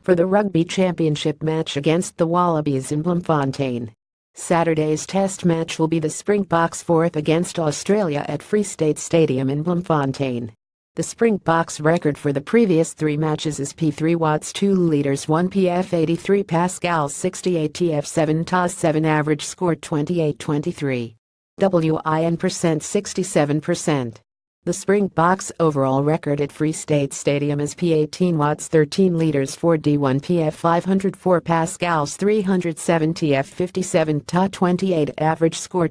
for the Rugby Championship match against the Wallabies in Bloemfontein. Saturday's test match will be the Springboks' fourth against Australia at Free State Stadium in Bloemfontein. The Springboks' record for the previous 3 matches is P3 watts 2 liters 1 pf 83 pascals 68 tf 7 tos 7 average score 28-23. WIN percent 67%. The Springboks' overall record at Free State Stadium is P18 watts 13 liters 4 D1 pf 504 pascals 307 tf 57 Ta 28 average score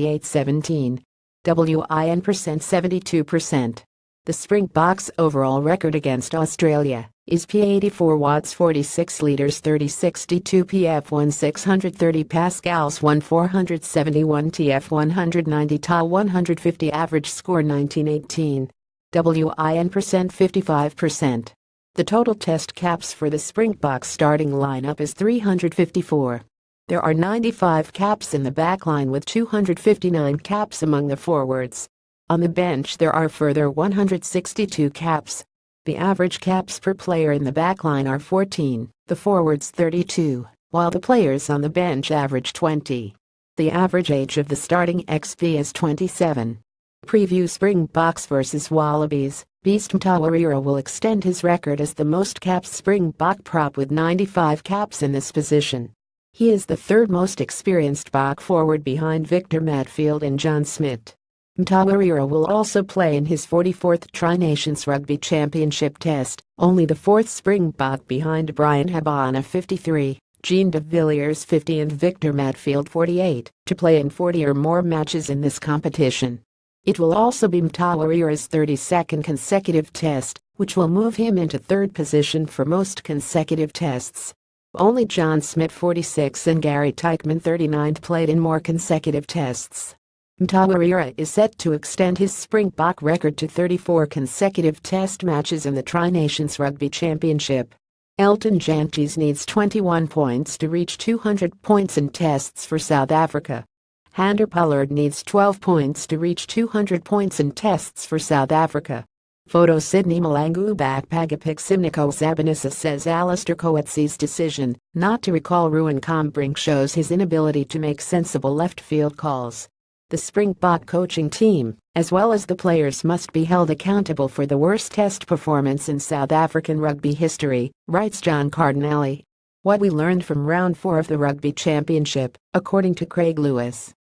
28-17. WIN percent 72%. The Springboks' overall record against Australia is P84 watts 46 liters 36 D2 pf 1630 pascals 1471 tf 190 Ta 150 average score 19-18. WIN percent 55%. The total test caps for the Springboks starting lineup is 354. There are 95 caps in the backline with 259 caps among the forwards. On the bench there are further 162 caps. The average caps per player in the backline are 14, the forwards 32, while the players on the bench average 20. The average age of the starting XP is 27. Preview: Springboks vs Wallabies. Beast Mtawarira will extend his record as the most capped Springbok prop with 95 caps in this position. He is the third most experienced Bok forward behind Victor Matfield and John Smit. Mtawarira will also play in his 44th Tri-Nations Rugby Championship test, only the 4th Springbok behind Bryan Habana 53, Jean de Villiers 50 and Victor Matfield 48, to play in 40 or more matches in this competition. It will also be Mtawarira's 32nd consecutive test, which will move him into 3rd position for most consecutive tests. Only John Smit 46 and Gary Teichmann 39 played in more consecutive tests. Mtawarira is set to extend his Springbok record to 34 consecutive test matches in the Tri-Nations Rugby Championship. Elton Jantjies needs 21 points to reach 200 points in tests for South Africa. Hander Pollard needs 12 points to reach 200 points in tests for South Africa. Photo: Sydney Malangu Bakpagapik Simniko Zabanisa says Alistair Coetzee's decision not to recall Ruan Combrink shows his inability to make sensible left field calls. The Springbok coaching team, as well as the players, must be held accountable for the worst test performance in South African rugby history, writes John Cardinelli. What we learned from round 4 of the Rugby Championship, according to Craig Lewis.